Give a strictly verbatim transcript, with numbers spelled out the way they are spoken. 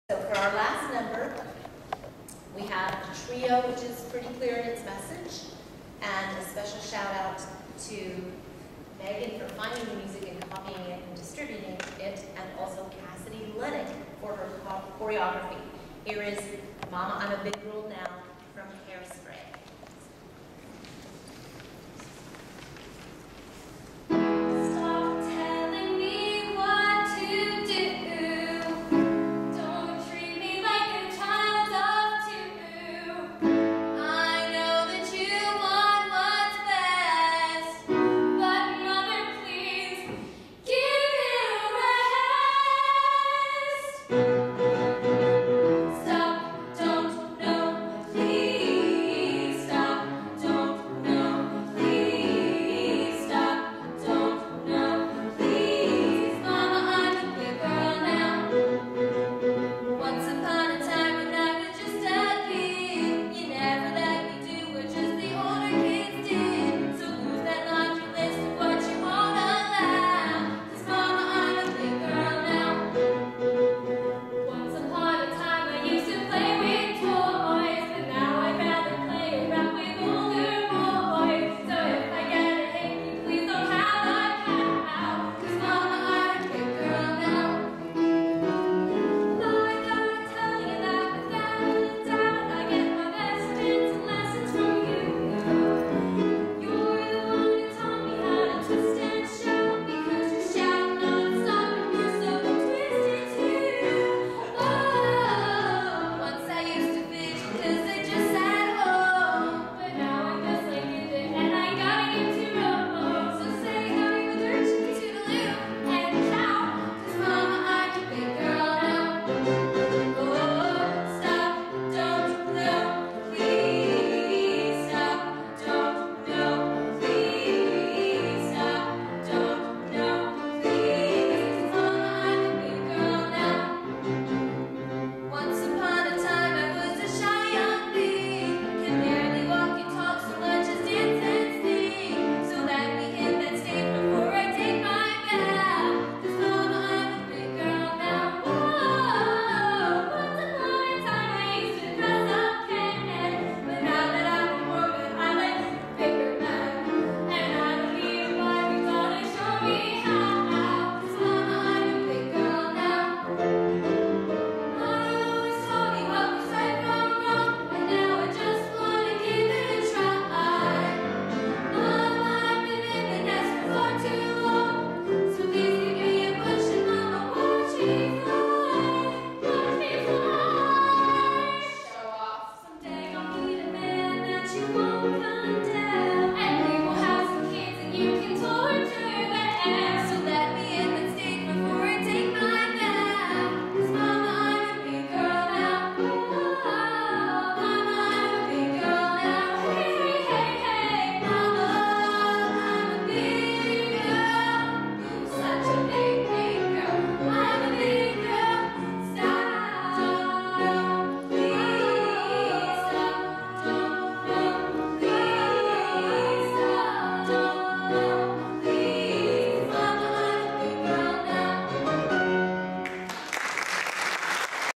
So for our last number, we have a trio, which is pretty clear in its message, and a special shout out to Megan for finding the music and copying it and distributing it, and also Cassidy Lennox for her choreography. Here is Mama, I'm a Big Girl Now,